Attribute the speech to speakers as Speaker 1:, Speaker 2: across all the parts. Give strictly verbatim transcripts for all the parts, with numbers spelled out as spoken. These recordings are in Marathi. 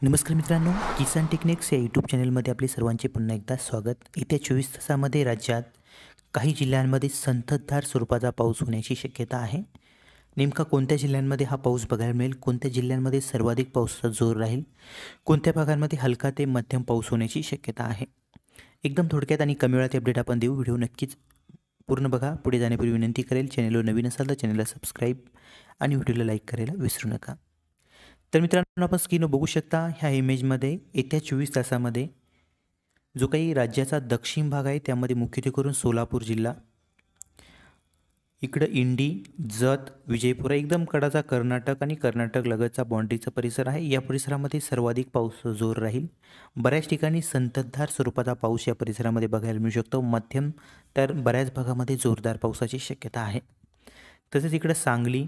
Speaker 1: नमस्कार मित्रांनो, किसान टेक्निक्स या यूट्यूब चॅनलमध्ये आपले सर्वांचे पुन्हा एकदा स्वागत. येत्या चोवीस तासामध्ये राज्यात काही जिल्ह्यांमध्ये संततधार स्वरूपाचा पाऊस होण्याची शक्यता आहे. नेमका कोणत्या जिल्ह्यांमध्ये हा पाऊस बघायला मिळेल, कोणत्या जिल्ह्यांमध्ये सर्वाधिक पावसाचा जोर राहील, कोणत्या भागांमध्ये हलका ते मध्यम पाऊस होण्याची शक्यता आहे, एकदम थोडक्यात आणि कमी वेळात अपडेट आपण देऊ. व्हिडिओ नक्कीच पूर्ण बघा. पुढे जाण्यापूर्वी विनंती करेल, चॅनलवर नवीन असाल तर चॅनलला सबस्क्राईब आणि व्हिडिओला लाईक करायला विसरू नका. तर मित्रांनो, आपण स्क्रीनवर बघू शकता ह्या इमेजमध्ये येत्या चोवीस तासामध्ये जो काही राज्याचा दक्षिण भाग आहे त्यामध्ये मुख्यत्वे करून सोलापूर जिल्हा, इकडं इंडी, जत, विजयपूर एकदम कडाचा कर्नाटक आणि कर्नाटक लगतचा बाँड्रीचा परिसर आहे. या परिसरामध्ये सर्वाधिक पाऊस जोर राहील. बऱ्याच ठिकाणी संततधार स्वरूपाचा पाऊस या परिसरामध्ये बघायला मिळू शकतो. मध्यम तर बऱ्याच भागामध्ये जोरदार पावसाची शक्यता आहे. तसेच इकडं सांगली,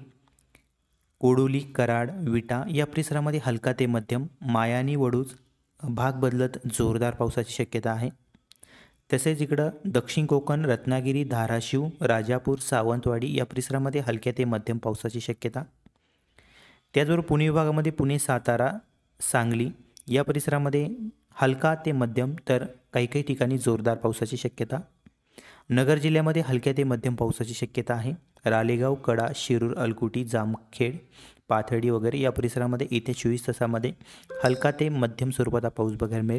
Speaker 1: कोडोली, कराड, विटा या परिसरामध्ये हलका ते मध्यम, मायानी, वडूज भाग बदलत जोरदार पावसाची शक्यता आहे. तसेच इकडं दक्षिण कोकण, रत्नागिरी, धाराशिव, राजापूर, सावंतवाडी या परिसरामध्ये हलक्या ते मध्यम पावसाची शक्यता. त्याचबरोबर पुणे विभागामध्ये पुणे, सातारा, सांगली या परिसरामध्ये हलका ते मध्यम तर काही काही ठिकाणी जोरदार पावसाची शक्यता. नगर जिल्ह्यामध्ये हलक्या ते मध्यम पावसाची शक्यता आहे. रालेगाव, कडा, शिरूर, अलकुटी, जामखेड, पाथर्डी वगैरे या परिसरामध्ये येत्या चोवीस तासामध्ये हलका ते मध्यम स्वरूपाचा पाऊस बघायला मिळेल.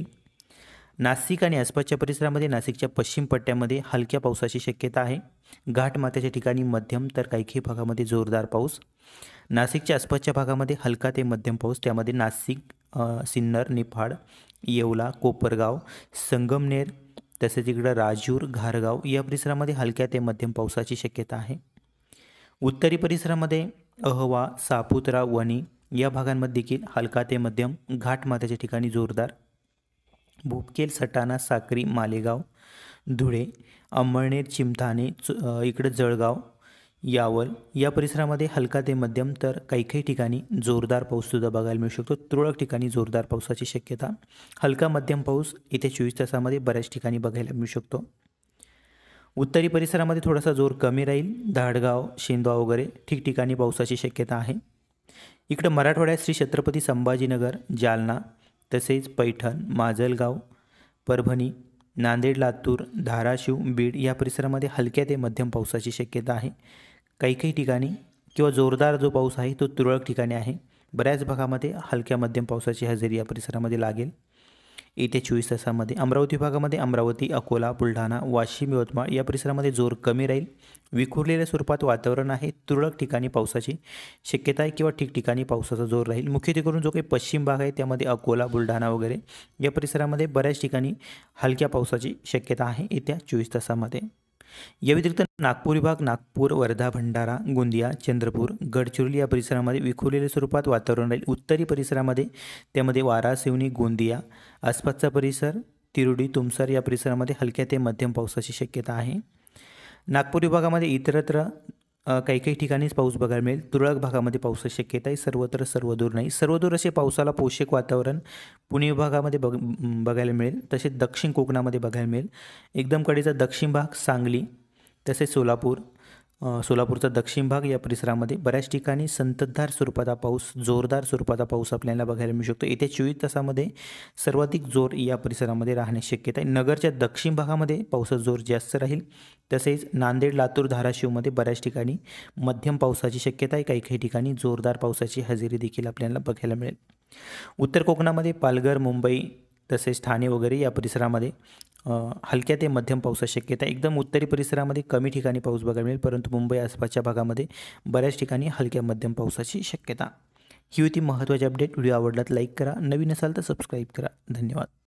Speaker 1: नाशिक आणि आसपासच्या परिसरामध्ये नाशिकच्या पश्चिम पट्ट्यामध्ये हलक्या पावसाची शक्यता आहे. घाटमाथ्याच्या ठिकाणी मध्यम तर काही काही भागामध्ये जोरदार पाऊस. नाशिकच्या आसपासच्या भागामध्ये हलका ते मध्यम पाऊस, त्यामध्ये नाशिक, सिन्नर, निफाड, येवला, कोपरगाव, संगमनेर, तसेच इकडं राजूर, घारगाव या परिसरामध्ये हलक्या ते मध्यम पावसाची शक्यता आहे. उत्तरी परिसरामध्ये अहवा, सापुत्रा, वणी या भागांमध्ये देखील हलका ते मध्यम, घाटमाथ्याच्या ठिकाणी जोरदार. भूपकेल, सटाणा, साक्री, मालेगाव, धुळे, अंमळनेर, चिमठाणे, इकडं जळगाव, यावल या परिसरामध्ये हलका ते मध्यम तर काही काही ठिकाणी जोरदार पाऊससुद्धा बघायला मिळू शकतो. तुरळक ठिकाणी जोरदार पावसाची शक्यता. हलका मध्यम पाऊस येत्या चोवीस तासामध्ये बऱ्याच ठिकाणी बघायला मिळू शकतो. उत्तरी परिसरामध्ये थोडासा जोर कमी राहील. धाडगाव, शेंदवा वगैरे ठिकठिकाणी पावसाची शक्यता आहे. इकडं मराठवाड्यात श्री छत्रपती संभाजीनगर, जालना, तसेच पैठण, माजलगाव, परभणी, नांदेड, लातूर, धाराशिव, बीड या परिसरामध्ये हलक्या ते मध्यम पावसाची शक्यता आहे. काही काही ठिकाणी किंवा जोरदार जो पाऊस आहे तो तुरळक ठिकाणी आहे. बऱ्याच भागामध्ये हलक्या मध्यम पावसाची हजेरी या परिसरामध्ये लागेल येत्या चोवीस तासामध्ये. अमरावती भागामध्ये अमरावती, अकोला, बुलढाणा, वाशिम, यवतमाळ या परिसरामध्ये जोर कमी राहील. विखुरलेल्या स्वरूपात वातावरण आहे. तुरळक ठिकाणी पावसाची शक्यता आहे किंवा ठिकठिकाणी पावसाचा जोर राहील. मुख्यत्वे करून जो काही पश्चिम भाग आहे त्यामध्ये अकोला, बुलढाणा वगैरे या परिसरामध्ये बऱ्याच ठिकाणी हलक्या पावसाची शक्यता आहे येत्या चोवीस तासामध्ये. या व्यतिरिक्त नागपूर विभाग, नागपूर, वर्धा, भंडारा, गोंदिया, चंद्रपूर, गडचिरोली या परिसरामध्ये विखुरलेल्या स्वरूपात वातावरण राहील. उत्तरी परिसरामध्ये त्यामध्ये वारा, सिवनी, गोंदिया आसपासचा परिसर, तिरुडी, तुमसर या परिसरामध्ये हलक्या ते मध्यम पावसाची शक्यता आहे. नागपूर विभागामध्ये इतरत्र काही काही ठिकाणीच पाऊस बघायला मिळेल. तुरळक भागामध्ये पावसाची शक्यता आहे. सर्वत्र सर्वदूर नाही. सर्वदूर असे पावसाला पोषक वातावरण पुणे विभागामध्ये बघ बघायला मिळेल. तसेच दक्षिण कोकणामध्ये बघायला मिळेल. एकदम कडेचा दक्षिण भाग, सांगली, तसेच सोलापूर, सोलापूरचा दक्षिण भाग या परिसरामध्ये बऱ्याच ठिकाणी संततधार स्वरूपाचा पाऊस, जोरदार स्वरूपाचा पाऊस आपल्याला बघायला मिळू शकतो. येत्या चोवीस तासामध्ये सर्वाधिक जोर या परिसरामध्ये राहण्याची शक्यता आहे. नगरच्या दक्षिण भागामध्ये पावसाचा जोर जास्त राहील. तसेच नांदेड, लातूर, धाराशिवमध्ये बऱ्याच ठिकाणी मध्यम पावसाची शक्यता आहे. काही काही ठिकाणी जोरदार पावसाची हजेरी देखील आपल्याला बघायला मिळेल. उत्तर कोकणामध्ये पालघर, मुंबई, तसेच ठाणे वगैरे या परिसरामध्ये हलक्या ते मध्यम पावसाची शक्यता. एकदम उत्तरी परिसरामध्ये कमी ठिकाणी पाऊस बघायला मिळेल, परंतु मुंबई आसपासच्या भागामध्ये बऱ्याच ठिकाणी हलक्या मध्यम पावसाची शक्यता. ही होती महत्त्वाची अपडेट. व्हिडिओ आवडला तर लाईक करा, नवीन असाल तर सबस्क्राईब करा. धन्यवाद.